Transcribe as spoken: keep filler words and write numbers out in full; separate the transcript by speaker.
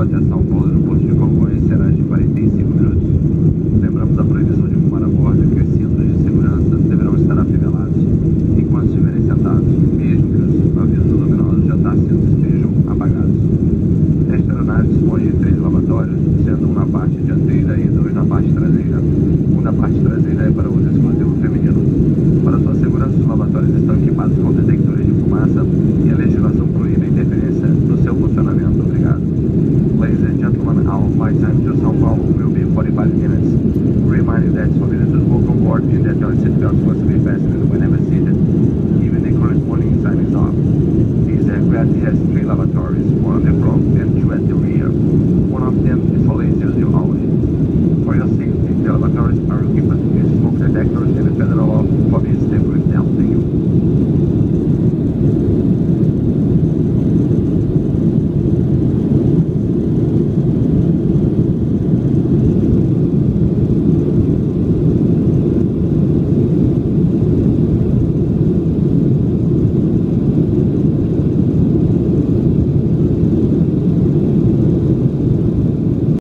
Speaker 1: até São Paulo no posto de Congonhas será de quarenta e cinco minutos. Lembramos a proibição de fumar a bordo e que os cintos de segurança deverão estar afivelados enquanto estiverem sentados, mesmo que os avisos luminosos de assento estejam apagados. Esta aeronave dispõe de três lavatórios, sendo um na parte dianteira e dois na parte traseira. Um na parte traseira é para uso exclusivo feminino. Para sua segurança, os lavatórios estão equipados com detectores de fumaça e a legislação proíbe a interferência no seu funcionamento. Obrigado. Ladies and gentlemen, our flight time to São Paulo will be forty-five minutes. We remind you that it's forbidden to smoke on board and that your seatbelts must be fastened whenever